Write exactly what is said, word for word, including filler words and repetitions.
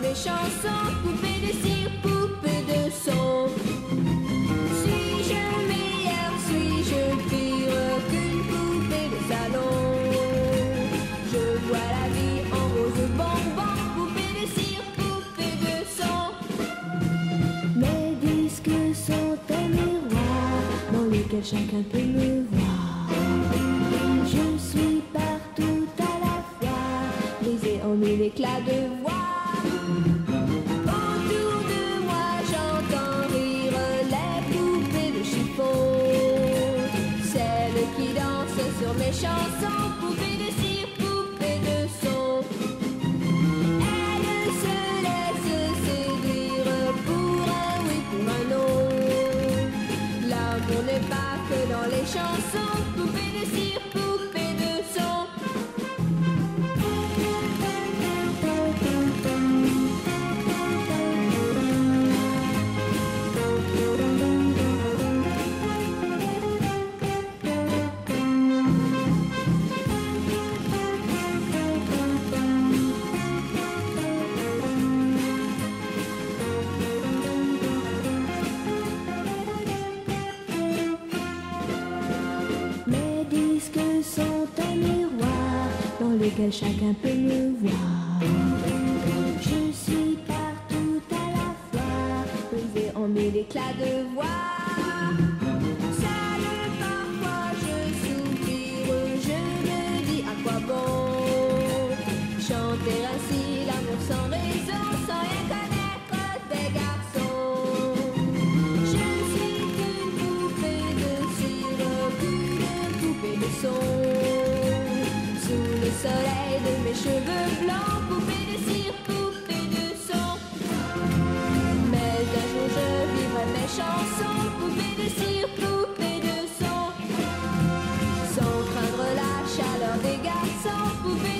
les chansons, poupée de cire, poupée de son. Suis-je meilleure, suis-je pire qu'une poupée de salon? Je vois la vie en rose bonbon, poupée de cire, poupée de son. Mes disques sont un miroir dans lequel chacun peut me voir. Je suis partout à la fois, brisée en mille éclats de voix. Autour de moi j'entends rire les poupées de chiffon, celles qui dansent sur mes chansons, poupées de cire, poupées de son. Elles se laissent séduire pour un oui, pour un non. L'amour n'est pas que dans les chansons, poupées de cire, poupées de son. Mes disques sont un miroir dans lequel chacun peut me voir. Je suis partout à la fois, brisée en mille éclats de voix. Seule parfois je soupire, je me dis à quoi bon chanter ainsi l'amour sans raison, sans rien connaître des garçons. Je ne suis qu'une poupée de cire, qu'une poupée de son. Sous le soleil de mes cheveux blancs, poupée de cire, poupée de son. Mais un jour je vivrai mes chansons, poupée de cire, poupée de son. Sans craindre la chaleur des garçons, poupée